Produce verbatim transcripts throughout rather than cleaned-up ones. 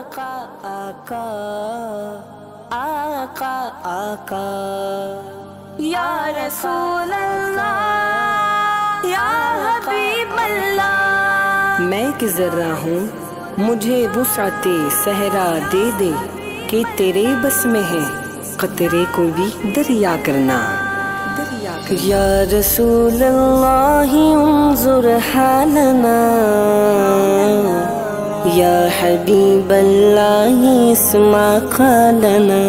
آقا آقا آقا آقا یا رسول اللہ یا حبیب اللہ. میں ایک ذرہ ہوں مجھے وسعت صحرا دے دے کہ تیرے بس میں ہے قطرے کو بھی دریا کرنا. یا رسول اللہ انظر حالنا یا حبیب اللہ اسمع قالنا.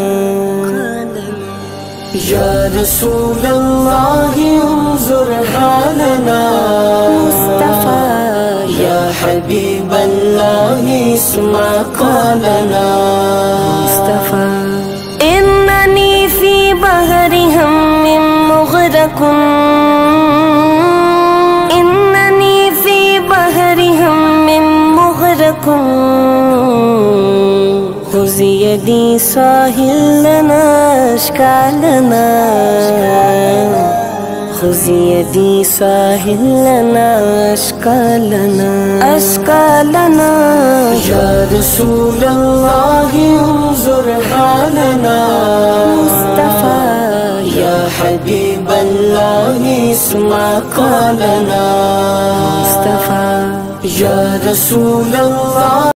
یا رسول اللہ انظر حالنا مصطفیٰ یا حبیب اللہ اسمع قالنا. مصطفیٰ اننی فی بحر ہم مغرق اننی فی بحر ہم مغرق خذ یدی ساحل لنا اشکالنا خذ یدی ساحل لنا اشکالنا اشکالنا. یا رسول اللہ انظر حالنا مصطفیٰ یا حبیب اللہ اسمع قالنا. مصطفیٰ یا رسول اللہ